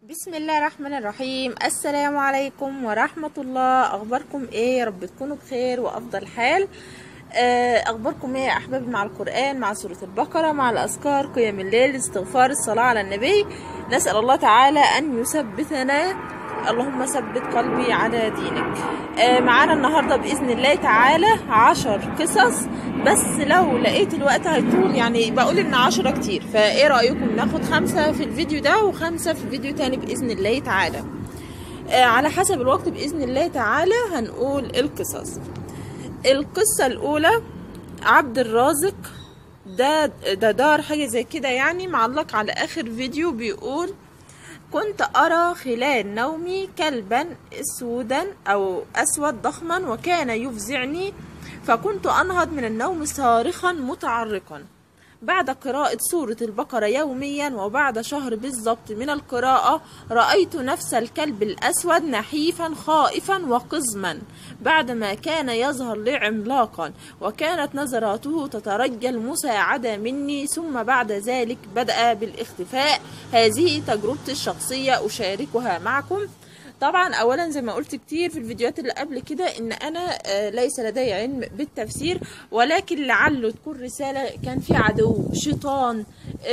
بسم الله الرحمن الرحيم. السلام عليكم ورحمة الله. اخباركم ايه؟ يا رب تكونوا بخير وافضل حال. اخباركم ايه يا احبابي مع القرآن، مع سورة البقرة، مع الاذكار، قيام الليل، الاستغفار، الصلاة على النبي؟ نسأل الله تعالى ان يثبتنا. اللهم ثبت قلبي على دينك. معانا النهاردة بإذن الله تعالى 10 قصص، بس لو لقيت الوقت هيطول، يعني بقول ان 10 كتير، فايه رأيكم ناخد 5 في الفيديو ده و5 في فيديو تاني بإذن الله تعالى. على حسب الوقت بإذن الله تعالى هنقول القصص. القصة الأولى عبد الرازق، ده دار حاجة زي كده، يعني معلق على آخر فيديو، بيقول: كنت أرى خلال نومي كلبا أسودا أو أسود ضخما وكان يفزعني، فكنت أنهض من النوم صارخا متعرقا. بعد قراءة سورة البقرة يوميا وبعد شهر بالضبط من القراءة، رأيت نفس الكلب الأسود نحيفا خائفا وقزما بعدما كان يظهر لي عملاقا، وكانت نظراته تترجى المساعدة مني، ثم بعد ذلك بدأ بالاختفاء. هذه تجربتي الشخصية أشاركها معكم. طبعا اولا زي ما قلت كتير في الفيديوهات اللي قبل كده ان انا ليس لدي علم بالتفسير، ولكن لعله تكون رسالة كان في عدو، شيطان،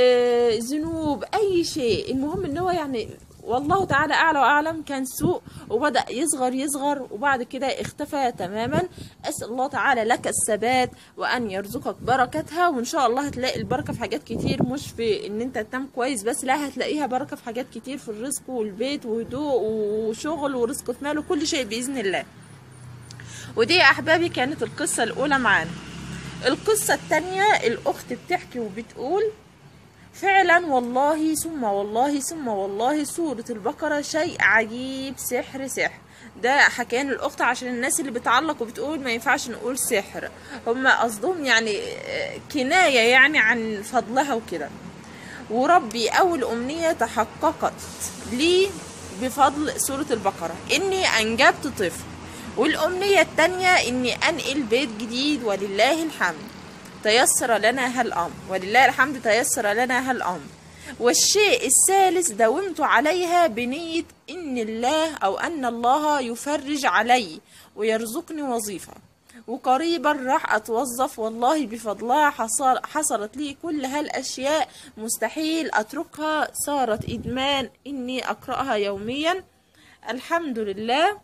ذنوب، اي شيء. المهم ان هو يعني والله تعالى اعلى واعلم كان سوء، وبدأ يصغر وبعد كده اختفى تماما. اسأل الله تعالى لك الثبات وان يرزقك بركتها، وان شاء الله هتلاقي البركة في حاجات كتير، مش في ان انت تنام كويس بس، لا، هتلاقيها بركة في حاجات كتير، في الرزق والبيت وهدوء وشغل ورزق في مال وكل شيء بإذن الله. ودي يا احبابي كانت القصة الاولى معانا. القصة التانية الاخت بتحكي وبتقول: فعلا والله ثم والله ثم والله سورة البقرة شيء عجيب، سحر سحر. ده حكيان الأخت عشان الناس اللي بتعلق وبتقول ما ينفعش نقول سحر، هم قصدهم يعني كناية يعني عن فضلها وكده. وربي أول أمنية تحققت لي بفضل سورة البقرة إني أنجبت طفل، والأمنية التانية إني أنقل بيت جديد، ولله الحمد تيسر لنا هالأمر، ولله الحمد تيسر لنا هالأمر. والشيء الثالث داومت عليها بنية إن الله أو أن الله يفرج علي ويرزقني وظيفة، وقريبا راح أتوظف، والله بفضلها حصلت لي كل هالأشياء، مستحيل أتركها، صارت إدمان إني أقرأها يوميا. الحمد لله.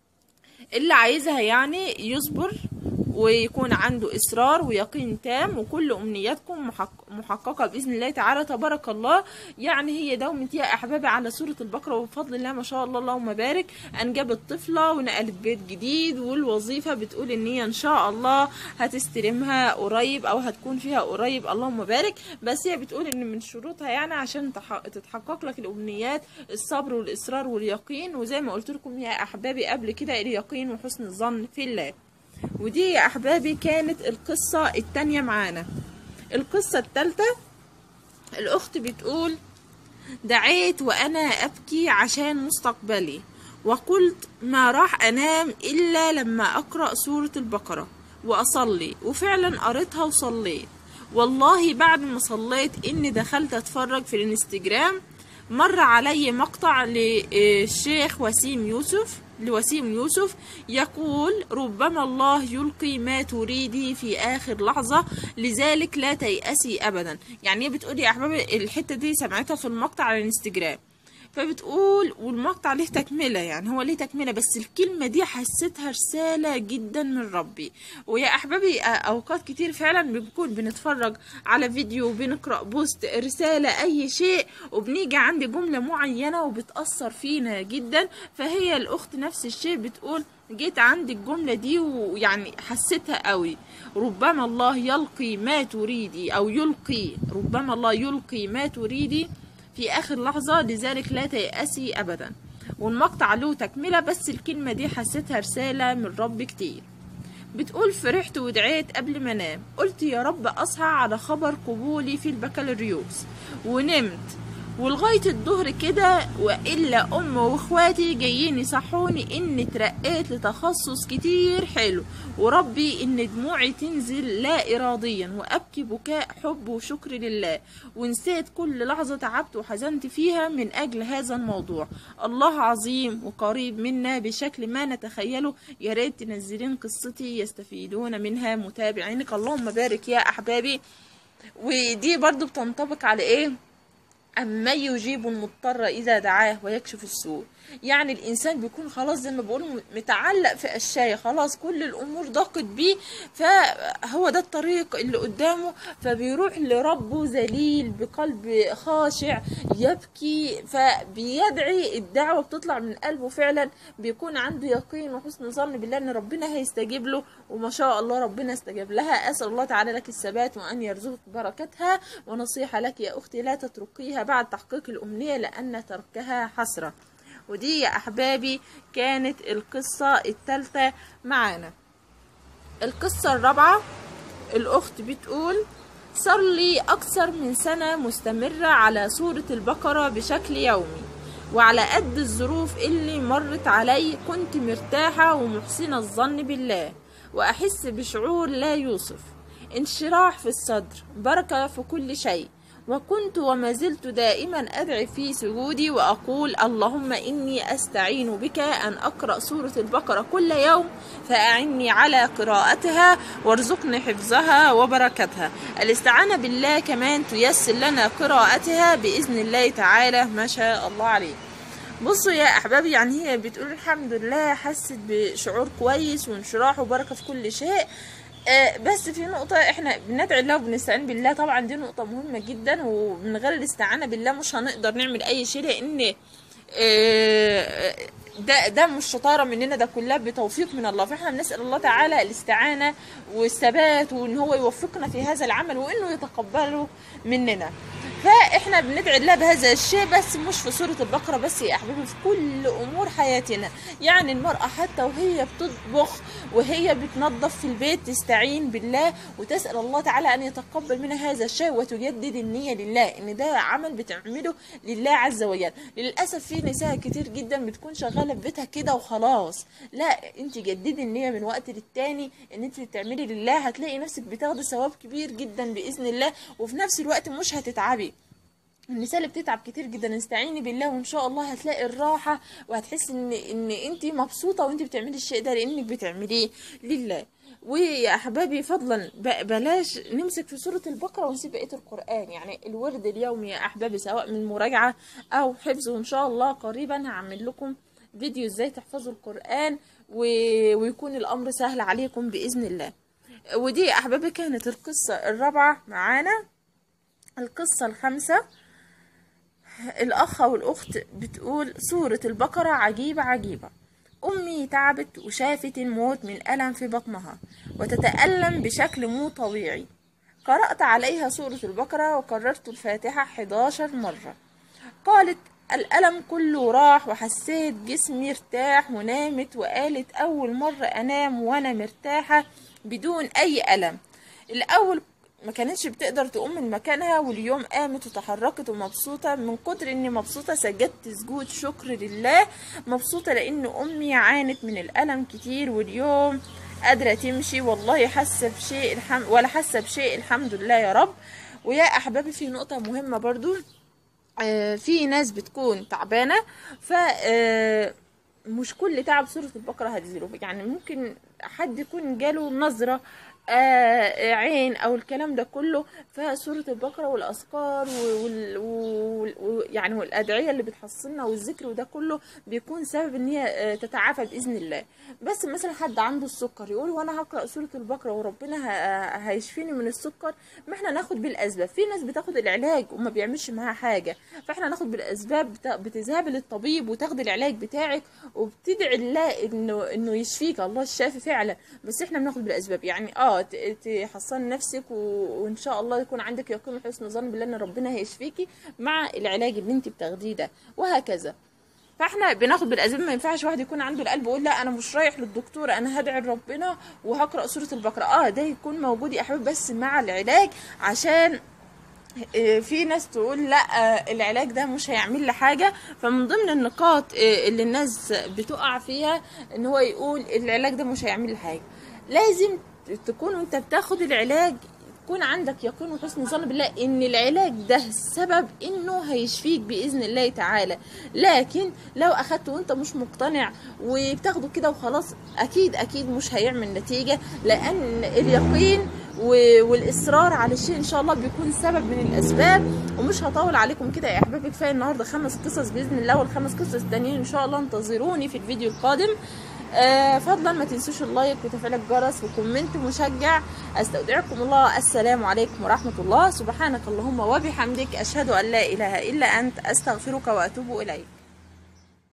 اللي عايزها يعني يصبر ويكون عنده إصرار ويقين تام، وكل أمنياتكم محققة بإذن الله تعالى. تبارك الله. يعني هي دومت يا أحبابي على سورة البقرة، وبفضل الله ما شاء الله اللهم بارك أنجبت طفلة ونقلت بيت جديد، والوظيفة بتقول إن هي إن شاء الله هتستلمها قريب أو هتكون فيها قريب، اللهم بارك. بس هي بتقول إن من شروطها يعني عشان تتحقق لك الأمنيات الصبر والإصرار واليقين، وزي ما قلت لكم يا أحبابي قبل كده اليقين وحسن الظن في الله. ودي يا أحبابي كانت القصة التانية معانا. القصة التالتة الأخت بتقول: دعيت وأنا أبكي عشان مستقبلي، وقلت ما راح أنام إلا لما أقرأ سورة البقرة وأصلي، وفعلا قريتها وصليت. والله بعد ما صليت إني دخلت أتفرج في الانستجرام، مر علي مقطع للشيخ وسيم يوسف يقول: ربما الله يلقي ما تريدي في آخر لحظة، لذلك لا تيأسي أبدا. يعني بتقولي يا أحبابي الحتة دي سمعتها في المقطع على الانستجرام، فبتقول والمقطع ليه تكملة، يعني هو ليه تكملة، بس الكلمة دي حسيتها رسالة جدا من ربي. ويا أحبابي أوقات كتير فعلا بنكون بنتفرج على فيديو، بنقرأ بوست، رسالة، أي شيء، وبنيجي عند جملة معينة وبتأثر فينا جدا. فهي الأخت نفس الشيء بتقول: جيت عند الجملة دي ويعني حسيتها قوي. ربما الله يلقي ما تريدي، أو ربما الله يلقي ما تريدي في آخر لحظة، لذلك لا تيأسي أبدا. والمقطع له تكملة، بس الكلمة دي حسيتها رسالة من رب كتير. بتقول: فرحت ودعيت قبل ما انام، قلت يا رب أصحى على خبر قبولي في البكالوريوس، ونمت ولغاية الظهر كده، وإلا أم وإخواتي جايين يصحوني إني اترقيت لتخصص كتير حلو، وربي إن دموعي تنزل لا إراديا وأبكي بكاء حب وشكر لله، ونسيت كل لحظة تعبت وحزنت فيها من أجل هذا الموضوع. الله عظيم وقريب منا بشكل ما نتخيله. يا ريت تنزلين قصتي يستفيدون منها متابعينك. اللهم بارك يا أحبابي. ودي برضو بتنطبق على إيه؟ أما يجيب المضطر إذا دعاه ويكشف السوء. يعني الإنسان بيكون خلاص زي ما بقول متعلق في أشياء، خلاص كل الأمور ضاقت بيه، فهو ده الطريق اللي قدامه، فبيروح لربه ذليل بقلب خاشع يبكي، فبيدعي الدعوة بتطلع من قلبه فعلا، بيكون عنده يقين وحسن ظن بالله إن ربنا هيستجيب له، وما شاء الله ربنا استجاب لها. أسأل الله تعالى لك الثبات وأن يرزقك بركتها. ونصيحة لك يا أختي، لا تتركيها بعد تحقيق الأمنية لأن تركها حسرة. ودي يا أحبابي كانت القصة الثالثة معانا. القصة الرابعة، الأخت بتقول: صار لي أكثر من سنة مستمرة على سورة البقرة بشكل يومي، وعلى قد الظروف اللي مرت علي كنت مرتاحة ومحسنة الظن بالله، وأحس بشعور لا يوصف، انشراح في الصدر، بركة في كل شيء. وكنت وما زلت دائما أدعي في سجودي وأقول: اللهم إني أستعين بك أن أقرأ سورة البقرة كل يوم، فأعني على قراءتها وارزقني حفظها وبركتها. الاستعانة بالله كمان تيسر لنا قراءتها بإذن الله تعالى. ما شاء الله عليه. بصوا يا أحبابي، يعني هي بتقول الحمد لله حست بشعور كويس وانشراح وبركة في كل شيء. بس في نقطة احنا بندعي الله وبنستعين بالله، طبعا دي نقطة مهمة جدا، ومن غير الاستعانة بالله مش هنقدر نعمل أي شيء، لأن ده مش شطارة مننا، ده كلها بتوفيق من الله. فاحنا بنسأل الله تعالى الاستعانة والثبات، وان هو يوفقنا في هذا العمل وانه يتقبله مننا. فاحنا بندعي الله بهذا الشيء، بس مش في سورة البقرة بس يا احبابي، في كل امور حياتنا. يعني المرأة حتى وهي بتطبخ وهي بتنظف في البيت تستعين بالله وتسأل الله تعالى ان يتقبل منها هذا الشيء، وتجدد النية لله ان ده عمل بتعمله لله عز وجل. للأسف في نساء كتير جدا بتكون شغالة في بيتها كده وخلاص، لا، انت جددي النية من وقت للتاني ان انت تعملي لله، هتلاقي نفسك بتاخدي ثواب كبير جدا بإذن الله، وفي نفس الوقت مش هتتعبي. النساء اللي بتتعب كتير جدا استعيني بالله، وان شاء الله هتلاقي الراحة، وهتحسي ان انت مبسوطة وانت بتعملي الشيء ده لانك بتعمليه لله. ويا احبابي فضلا بلاش نمسك في سورة البقرة ونسيب بقية القرآن. يعني الورد اليومي يا احبابي سواء من مراجعة او حفظ، وان شاء الله قريبا هعمل لكم فيديو ازاي تحفظوا القرآن ويكون الامر سهل عليكم باذن الله. ودي يا احبابي كانت القصة الرابعة معانا. القصة الخامسة، الأخ والأخت بتقول: سورة البقرة عجيبة عجيبة. أمي تعبت وشافت الموت من ألم في بطنها وتتألم بشكل مو طبيعي. قرأت عليها سورة البقرة وكررت الفاتحة 11 مرة. قالت: الألم كله راح وحسيت جسمي ارتاح ونامت، وقالت: أول مرة أنام وأنا مرتاحة بدون أي ألم. الأول ما كانتش بتقدر تقوم من مكانها، واليوم قامت وتحركت ومبسوطة. من كتر اني مبسوطة سجدت سجود شكر لله، مبسوطة لان امي عانت من الالم كتير واليوم قادرة تمشي، والله حاسة بشيء ولا حاسة بشيء، الحمد لله يا رب. ويا احبابي في نقطة مهمة برضو، في ناس بتكون تعبانة، ف مش كل تعب سورة البقرة هتزيله. يعني ممكن حد يكون جاله نظرة عين او الكلام ده كله، فسورة البقرة والاذكار يعني والادعية اللي بتحصلنا والذكر وده كله بيكون سبب ان هي تتعافى باذن الله. بس مثلا حد عنده السكر يقول: وانا هقرأ سورة البقرة وربنا هيشفيني من السكر. ما احنا ناخد بالاسباب. في ناس بتاخد العلاج وما بيعملش معاها حاجة، فاحنا ناخد بالاسباب. بتذهبي للطبيب وتاخدي العلاج بتاعك وبتدعي الله انه يشفيك، الله الشافي فعلا، بس احنا بناخد بالاسباب. يعني تحصن نفسك وان شاء الله يكون عندك يقين وحسن ظن بالله ان ربنا هيشفيكي مع العلاج اللي انت بتاخديه ده، وهكذا. فاحنا بناخد بالاسباب. ما ينفعش واحد يكون عنده القلب يقول: لا انا مش رايح للدكتور، انا هدعي لربنا وهقرا سوره البقره. ده يكون موجود يا احباب بس مع العلاج، عشان في ناس تقول لا العلاج ده مش هيعمل لي حاجه. فمن ضمن النقاط اللي الناس بتقع فيها ان هو يقول العلاج ده مش هيعمل لي حاجه. لازم تكون وانت بتاخد العلاج يكون عندك يقين وحسن ظن بالله ان العلاج ده السبب انه هيشفيك باذن الله تعالى. لكن لو اخدته وانت مش مقتنع وبتاخده كده وخلاص، اكيد مش هيعمل نتيجه، لان اليقين والاصرار على الشيء ان شاء الله بيكون سبب من الاسباب. ومش هطول عليكم كده يا احبابي، كفايه النهارده 5 قصص باذن الله، والخمس قصص التانيين ان شاء الله انتظروني في الفيديو القادم. فضلا ما تنسوش اللايك وتفعيل الجرس وكومنت مشجع. استودعكم الله، السلام عليكم ورحمه الله. سبحانك اللهم وبحمدك، اشهد ان لا اله الا انت، استغفرك واتوب اليك.